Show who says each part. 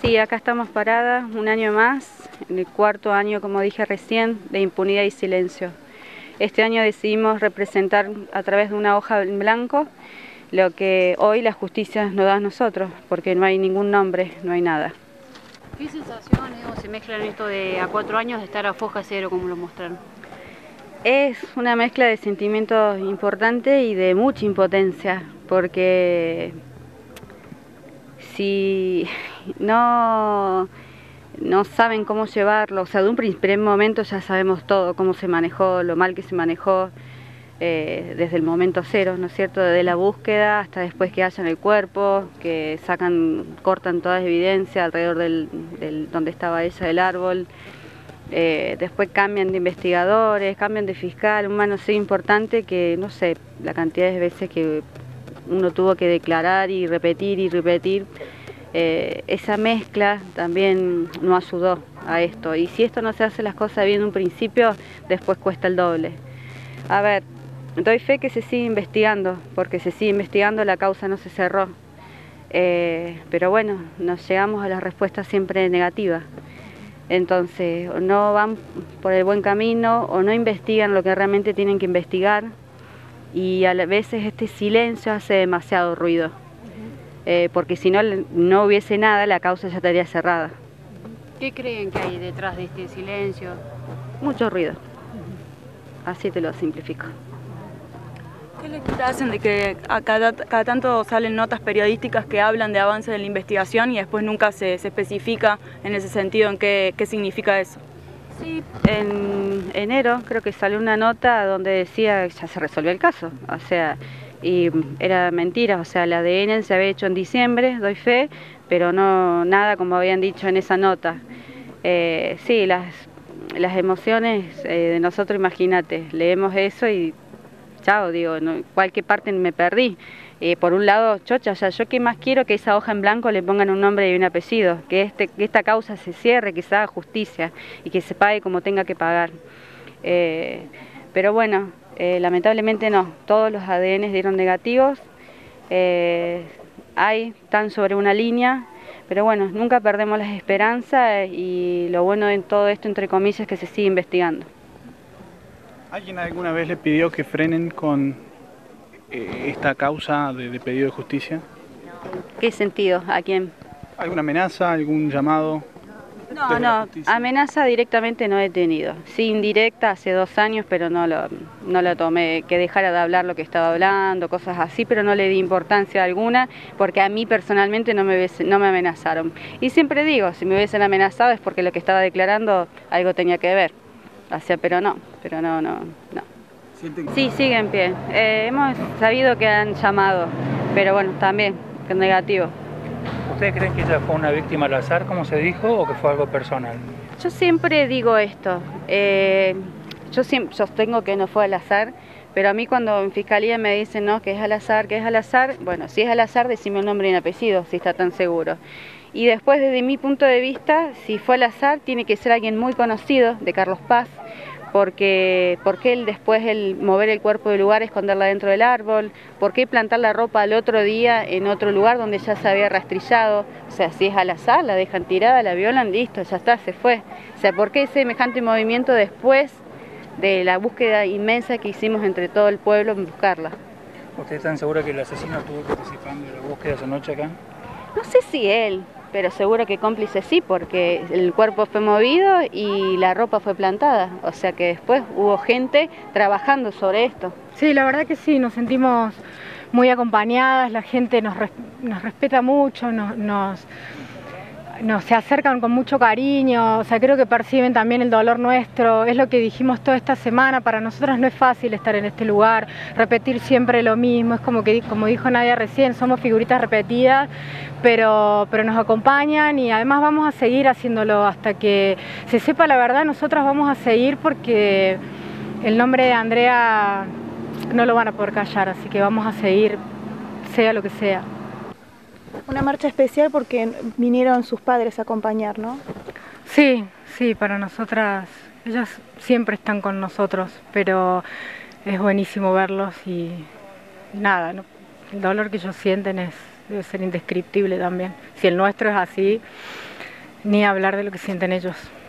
Speaker 1: Sí, acá estamos paradas un año más, en el cuarto año, como dije recién, de impunidad y silencio. Este año decidimos representar a través de una hoja en blanco lo que hoy la justicia nos da a nosotros, porque no hay ningún nombre, no hay nada.
Speaker 2: ¿Qué sensaciones se mezclan esto de a 4 años de estar a foja cero, como lo mostraron?
Speaker 1: Es una mezcla de sentimientos importantes y de mucha impotencia, porque si no saben cómo llevarlo, o sea, de un primer momento ya sabemos todo, cómo se manejó, lo mal que se manejó, desde el momento cero, ¿no es cierto?, de la búsqueda hasta después que hallan el cuerpo, que cortan toda evidencia alrededor del donde estaba ella, del árbol. Después cambian de investigadores, cambian de fiscal, un manoseo importante que no sé la cantidad de veces que uno tuvo que declarar y repetir y repetir. Esa mezcla también no ayudó a esto, y si esto no se hace las cosas bien en un principio, después cuesta el doble. A ver, doy fe que se sigue investigando, porque se sigue investigando, la causa no se cerró, pero bueno, nos llegamos a las respuestas siempre negativas. Entonces, o no van por el buen camino o no investigan lo que realmente tienen que investigar, y a veces este silencio hace demasiado ruido, porque si no hubiese nada, la causa ya estaría cerrada.
Speaker 2: ¿Qué creen que hay detrás de este silencio?
Speaker 1: Mucho ruido, así te lo simplifico.
Speaker 3: ¿Qué lectura hacen de que cada tanto salen notas periodísticas que hablan de avances de la investigación y después nunca se especifica en ese sentido en qué significa eso?
Speaker 1: Sí, en enero creo que salió una nota donde decía que ya se resolvió el caso, o sea, y era mentira, o sea, el ADN se había hecho en diciembre, doy fe, pero no nada como habían dicho en esa nota. Sí, las emociones de nosotros, imagínate, leemos eso y chao, digo, cualquier parte me perdí. Por un lado, chocha, o sea, yo qué más quiero que esa hoja en blanco le pongan un nombre y un apellido, que esta causa se cierre, que se haga justicia y que se pague como tenga que pagar. Pero bueno, lamentablemente no, todos los ADN dieron negativos, están sobre una línea, pero bueno, nunca perdemos las esperanzas, y lo bueno en todo esto, entre comillas, es que se sigue investigando.
Speaker 4: ¿Alguien alguna vez le pidió que frenen con esta causa de pedido de justicia?
Speaker 1: ¿Qué sentido? ¿A quién?
Speaker 4: ¿Alguna amenaza, algún llamado?
Speaker 1: No, amenaza directamente no he tenido. Sí, indirecta hace 2 años, pero no lo tomé, que dejara de hablar lo que estaba hablando, cosas así, pero no le di importancia alguna, porque a mí personalmente no me amenazaron. Y siempre digo, si me hubiesen amenazado es porque lo que estaba declarando algo tenía que ver. O sea, pero no. Sí, sigue en pie. Hemos sabido que han llamado, pero bueno, también, que es negativo.
Speaker 5: ¿Ustedes creen que ella fue una víctima al azar, como se dijo, o que fue algo personal?
Speaker 1: Yo siempre digo esto, yo sostengo que no fue al azar, pero a mí cuando en fiscalía me dicen no, que es al azar, bueno, si es al azar, decime un nombre y un apellido, si está tan seguro. Y después, desde mi punto de vista, si fue al azar, tiene que ser alguien muy conocido de Carlos Paz, porque él después mover el cuerpo del lugar, esconderla dentro del árbol, por qué plantar la ropa al otro día en otro lugar donde ya se había rastrillado. O sea, si es al azar, la dejan tirada, la violan, listo, ya está, se fue. O sea, ¿por qué semejante movimiento después de la búsqueda inmensa que hicimos entre todo el pueblo en buscarla?
Speaker 5: ¿Usted está segura que el asesino estuvo participando de la búsqueda esa noche acá?
Speaker 1: No sé si él, pero seguro que cómplice sí, porque el cuerpo fue movido y la ropa fue plantada, o sea que después hubo gente trabajando sobre esto.
Speaker 6: Sí, la verdad que sí, nos sentimos muy acompañadas, la gente nos respeta mucho, se acercan con mucho cariño, o sea, creo que perciben también el dolor nuestro, es lo que dijimos toda esta semana, para nosotras no es fácil estar en este lugar, repetir siempre lo mismo, es como dijo Nadia recién, somos figuritas repetidas, pero nos acompañan, y además vamos a seguir haciéndolo hasta que se sepa la verdad. Nosotras vamos a seguir porque el nombre de Andrea no lo van a poder callar, así que vamos a seguir, sea lo que sea.
Speaker 7: Una marcha especial porque vinieron sus padres a acompañar, ¿no?
Speaker 6: Sí, para nosotras, ellas siempre están con nosotros, pero es buenísimo verlos y nada, ¿no? El dolor que ellos sienten debe ser indescriptible también. Si el nuestro es así, ni hablar de lo que sienten ellos.